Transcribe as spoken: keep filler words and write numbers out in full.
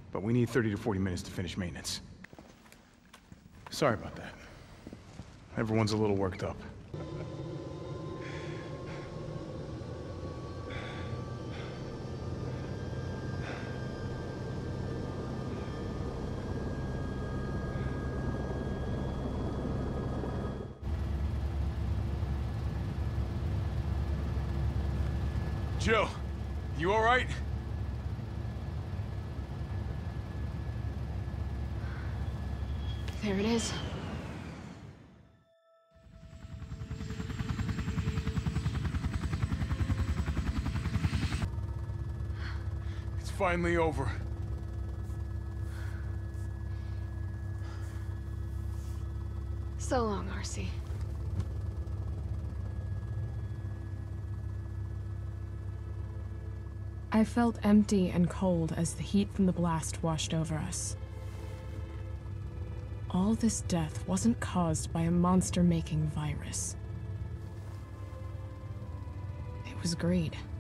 but we need thirty to forty minutes to finish maintenance. Sorry about that. Everyone's a little worked up. Joe, you all right? There it is. It's finally over. So long, R C. I felt empty and cold as the heat from the blast washed over us. All this death wasn't caused by a monster-making virus. It was greed.